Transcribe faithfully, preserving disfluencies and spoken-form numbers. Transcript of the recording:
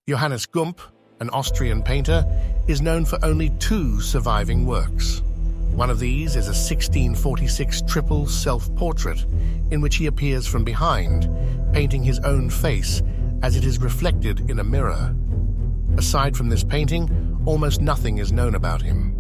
Johannes Gumpp, an Austrian painter, is known for only two surviving works. One of these is a sixteen forty-six triple self-portrait in which he appears from behind, painting his own face as it is reflected in a mirror. Aside from this painting, almost nothing is known about him.